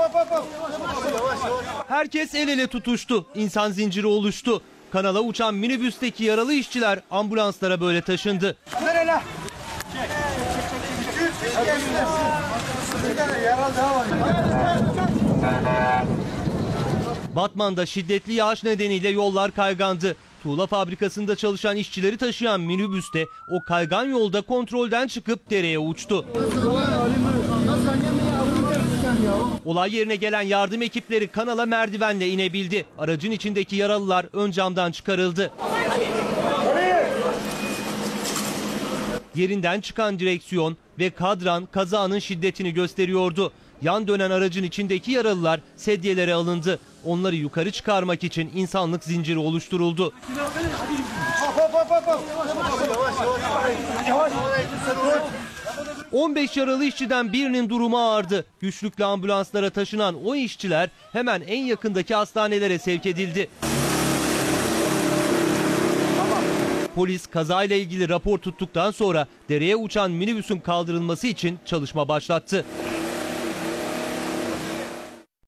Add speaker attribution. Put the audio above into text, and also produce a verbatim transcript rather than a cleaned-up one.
Speaker 1: Herkes el ele tutuştu. İnsan zinciri oluştu. Kanala uçan minibüsteki yaralı işçiler ambulanslara böyle taşındı. Batman'da şiddetli yağış nedeniyle yollar kaygandı. Tuğla fabrikasında çalışan işçileri taşıyan minibüste o kaygan yolda kontrolden çıkıp dereye uçtu. Olay yerine gelen yardım ekipleri kanala merdivenle inebildi. Aracın içindeki yaralılar ön camdan çıkarıldı. Yerinden çıkan direksiyon ve kadran kazanın şiddetini gösteriyordu. Yan dönen aracın içindeki yaralılar sedyelere alındı. Onları yukarı çıkarmak için insanlık zinciri oluşturuldu. on beş yaralı işçiden birinin durumu ağırdı. Güçlükle ambulanslara taşınan o işçiler hemen en yakındaki hastanelere sevk edildi. Polis kazayla ilgili rapor tuttuktan sonra dereye uçan minibüsün kaldırılması için çalışma başlattı.